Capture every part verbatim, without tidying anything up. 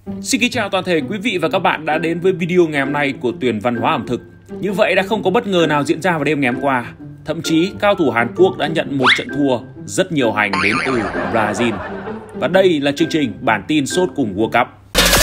Xin kính chào toàn thể quý vị và các bạn đã đến với video ngày hôm nay của Tuyển Văn hóa ẩm thực. Như vậy đã không có bất ngờ nào diễn ra vào đêm ngày hôm qua. Thậm chí cao thủ Hàn Quốc đã nhận một trận thua rất nhiều hành đến từ Brazil. Và đây là chương trình bản tin sốt cùng World Cup.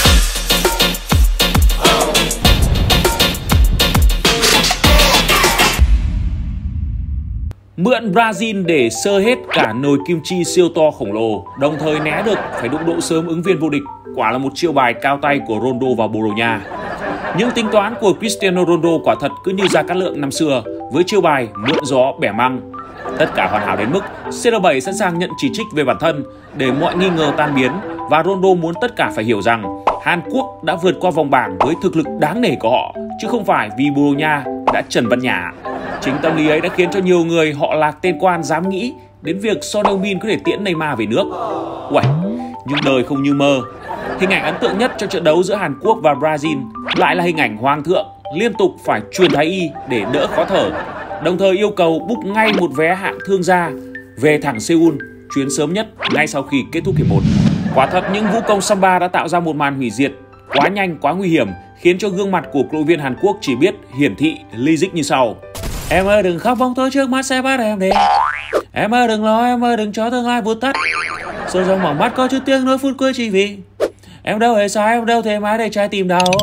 Mượn Brazil để sơ hết cả nồi kim chi siêu to khổng lồ, đồng thời né được phải đụng độ sớm ứng viên vô địch, quả là một chiêu bài cao tay của Ronaldo và Bồ Đào Nha. Những tính toán của Cristiano Ronaldo quả thật cứ như Gia Cát Lượng năm xưa với chiêu bài mượn gió bẻ măng. Tất cả hoàn hảo đến mức xê lờ bảy sẵn sàng nhận chỉ trích về bản thân để mọi nghi ngờ tan biến, và Ronaldo muốn tất cả phải hiểu rằng Hàn Quốc đã vượt qua vòng bảng với thực lực đáng nể của họ, chứ không phải vì Bồ Đào Nha đã trần văn nhã. Chính tâm lý ấy đã khiến cho nhiều người họ Lạc tên quan dám nghĩ đến việc Son Heung-min có thể tiễn Neymar về nước. Uầy, nhưng đời không như mơ. Hình ảnh ấn tượng nhất cho trận đấu giữa Hàn Quốc và Brazil lại là hình ảnh Hoàng thượng liên tục phải truyền thái y để đỡ khó thở, đồng thời yêu cầu book ngay một vé hạng thương gia về thẳng Seoul, chuyến sớm nhất ngay sau khi kết thúc hiệp một. Quả thật những vũ công Samba đã tạo ra một màn hủy diệt quá nhanh, quá nguy hiểm, khiến cho gương mặt của cổ động viên Hàn Quốc chỉ biết hiển thị lyric như sau: em ơi đừng khóc, bóng tối trước mắt sẽ bắt em đi. Em ơi đừng lo, em ơi đừng cho tương lai vụt tắt. Sương rồng mỏng mắt có chút tiếng nỗi phút cuối chỉ vì em đâu hề sai, em đâu thể mãi để trái tim đau.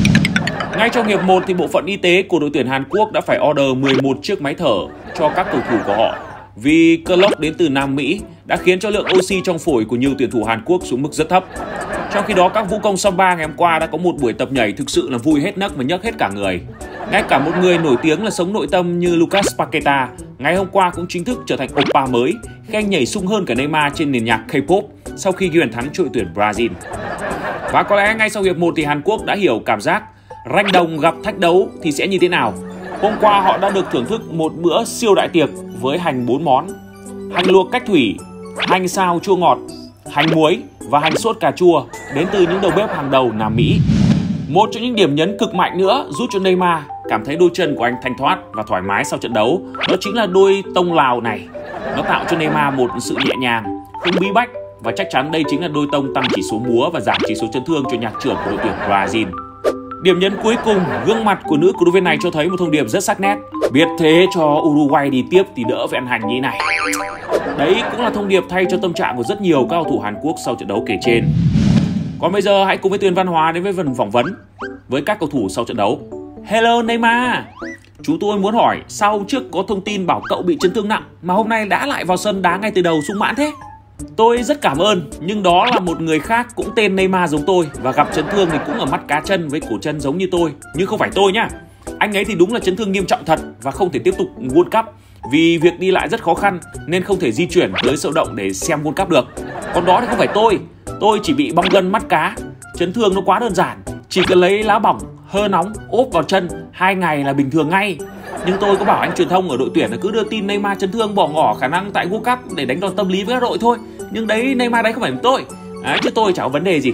Ngay trong hiệp một thì bộ phận y tế của đội tuyển Hàn Quốc đã phải order mười một chiếc máy thở cho các cầu thủ của họ, vì cơn lốc đến từ Nam Mỹ đã khiến cho lượng oxy trong phổi của nhiều tuyển thủ Hàn Quốc xuống mức rất thấp. Trong khi đó, các vũ công Samba ngày hôm qua đã có một buổi tập nhảy thực sự là vui hết nấc và nhấc hết cả người. Ngay cả một người nổi tiếng là sống nội tâm như Lucas Paqueta ngày hôm qua cũng chính thức trở thành oppa mới, khi anh nhảy sung hơn cả Neymar trên nền nhạc K-pop sau khi ghi bàn thắng cho đội tuyển Brazil. Và có lẽ ngay sau hiệp một thì Hàn Quốc đã hiểu cảm giác ranh đồng gặp thách đấu thì sẽ như thế nào. Hôm qua họ đã được thưởng thức một bữa siêu đại tiệc với hành bốn món: hành luộc cách thủy, hành xào chua ngọt, hành muối và hành sốt cà chua đến từ những đầu bếp hàng đầu Nam Mỹ. Một trong những điểm nhấn cực mạnh nữa giúp cho Neymar cảm thấy đôi chân của anh thanh thoát và thoải mái sau trận đấu, đó chính là đôi tông lào này. Nó tạo cho Neymar một sự nhẹ nhàng, không bí bách, và chắc chắn đây chính là đôi tông tăng chỉ số múa và giảm chỉ số chấn thương cho nhạc trưởng của đội tuyển Brazil. Điểm nhấn cuối cùng, gương mặt của nữ cổ động viên này cho thấy một thông điệp rất sắc nét: biết thế cho Uruguay đi tiếp thì đỡ phải ăn hành như thế này. Đấy cũng là thông điệp thay cho tâm trạng của rất nhiều các cầu thủ Hàn Quốc sau trận đấu kể trên. Còn bây giờ hãy cùng với Tuyền Văn Hóa đến với phần phỏng vấn với các cầu thủ sau trận đấu. Hello Neymar, chú tôi muốn hỏi sao hôm trước có thông tin bảo cậu bị chấn thương nặng mà hôm nay đã lại vào sân đá ngay từ đầu sung mãn thế? Tôi rất cảm ơn, nhưng đó là một người khác cũng tên Neymar giống tôi và gặp chấn thương thì cũng ở mắt cá chân với cổ chân giống như tôi, nhưng không phải tôi nhá. Anh ấy thì đúng là chấn thương nghiêm trọng thật và không thể tiếp tục World Cup vì việc đi lại rất khó khăn nên không thể di chuyển tới sân động để xem World Cup được. Còn đó thì không phải tôi, tôi chỉ bị bong gân mắt cá. Chấn thương nó quá đơn giản, chỉ cần lấy lá bỏng, hơ nóng ốp vào chân hai ngày là bình thường ngay. Nhưng tôi có bảo anh truyền thông ở đội tuyển là cứ đưa tin Neymar chấn thương bỏ ngỏ khả năng tại World Cup để đánh đòn tâm lý với các đội thôi. Nhưng đấy, Neymar đấy không phải tôi, à, chứ tôi chả có vấn đề gì.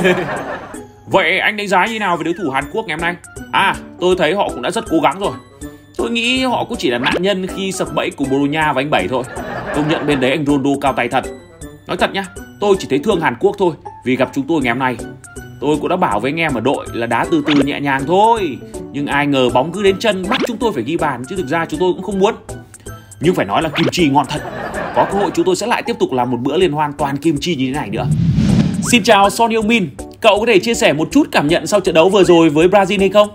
Vậy anh đánh giá như nào về đối thủ Hàn Quốc ngày hôm nay? À, tôi thấy họ cũng đã rất cố gắng rồi. Tôi nghĩ họ cũng chỉ là nạn nhân khi sập bẫy của Bồ Đào Nha và anh Bảy thôi. Công nhận bên đấy anh Ronaldo cao tay thật. Nói thật nhá, tôi chỉ thấy thương Hàn Quốc thôi vì gặp chúng tôi ngày hôm nay. Tôi cũng đã bảo với anh em ở đội là đá từ từ nhẹ nhàng thôi, nhưng ai ngờ bóng cứ đến chân bắt chúng tôi phải ghi bàn, chứ thực ra chúng tôi cũng không muốn. Nhưng phải nói là kim chi ngon thật. Có cơ hội chúng tôi sẽ lại tiếp tục làm một bữa liên hoan toàn kim chi như thế này nữa. Xin chào Son Heung-min, cậu có thể chia sẻ một chút cảm nhận sau trận đấu vừa rồi với Brazil hay không?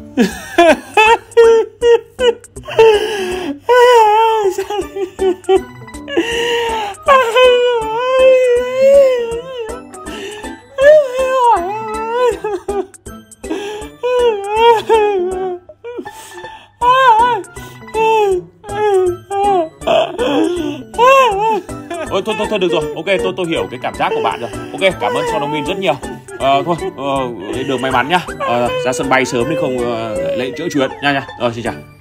Ôi, thôi, thôi, thôi được rồi, ok, tôi tôi hiểu cái cảm giác của bạn rồi. Ok, cảm ơn Son Heung-min rất nhiều. Ờ, thôi, ờ, đường may mắn nhá. Ờ, ra sân bay sớm đi không uh, lệ chữa chuyện nha nha. Rồi, xin chào.